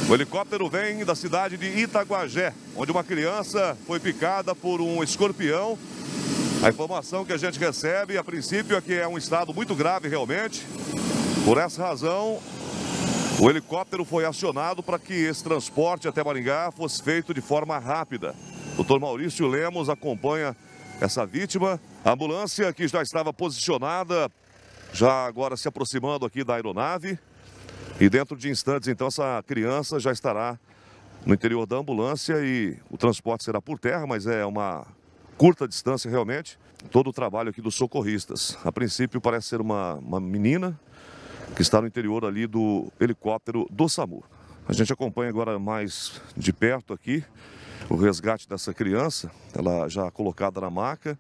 O helicóptero vem da cidade de Itaguajé, onde uma criança foi picada por um escorpião. A informação que a gente recebe, a princípio, é que é um estado muito grave realmente. Por essa razão, o helicóptero foi acionado para que esse transporte até Maringá fosse feito de forma rápida. O Dr. Maurício Lemos acompanha essa vítima. A ambulância que já estava posicionada, já agora se aproximando aqui da aeronave. E dentro de instantes, então, essa criança já estará no interior da ambulância e o transporte será por terra, mas é uma curta distância realmente. Todo o trabalho aqui dos socorristas. A princípio parece ser uma menina que está no interior ali do helicóptero do SAMU. A gente acompanha agora mais de perto aqui o resgate dessa criança, ela já colocada na maca.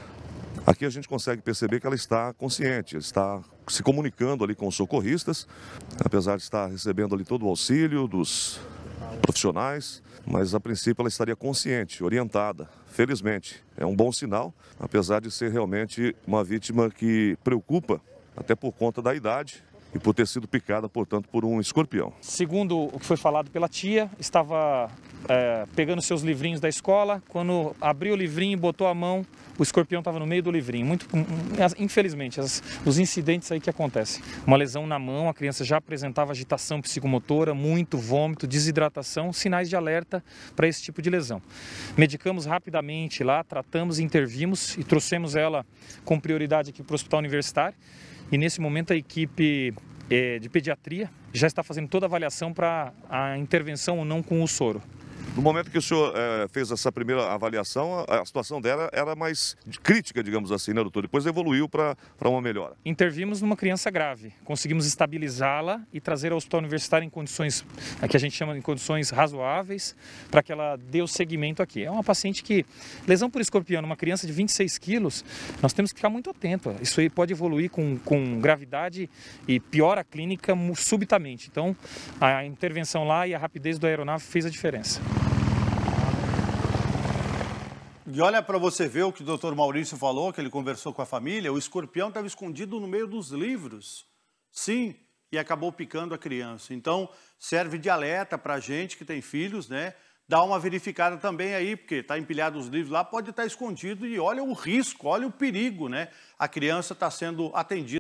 Aqui a gente consegue perceber que ela está consciente, está se comunicando ali com os socorristas, apesar de estar recebendo ali todo o auxílio dos profissionais, mas a princípio ela estaria consciente, orientada. Felizmente, é um bom sinal, apesar de ser realmente uma vítima que preocupa, até por conta da idade e por ter sido picada, portanto, por um escorpião. Segundo o que foi falado pela tia, estava pegando seus livrinhos da escola, quando abriu o livrinho e botou a mão, o escorpião estava no meio do livrinho. Infelizmente, os incidentes aí que acontecem. Uma lesão na mão, a criança já apresentava agitação psicomotora, muito vômito, desidratação, sinais de alerta para esse tipo de lesão. Medicamos rapidamente lá, tratamos, intervimos e trouxemos ela com prioridade aqui para o Hospital Universitário. E nesse momento a equipe de pediatria já está fazendo toda a avaliação para a intervenção ou não com o soro. No momento que o senhor fez essa primeira avaliação, a situação dela era mais crítica, digamos assim, né, doutor? Depois evoluiu para uma melhora. Intervimos numa criança grave, conseguimos estabilizá-la e trazer ao hospital universitário em condições, que a gente chama de condições razoáveis, para que ela dê o seguimento aqui. É uma paciente que, lesão por escorpião, uma criança de 26 quilos, nós temos que ficar muito atento. Isso aí pode evoluir com gravidade e piora a clínica subitamente. Então, a intervenção lá e a rapidez do aeronave fez a diferença. E olha para você ver o que o doutor Maurício falou, que ele conversou com a família, o escorpião estava escondido no meio dos livros. Sim, e acabou picando a criança. Então, serve de alerta para a gente que tem filhos, né? Dá uma verificada também aí, porque está empilhado os livros lá, pode estar escondido e olha o risco, olha o perigo, né? A criança está sendo atendida.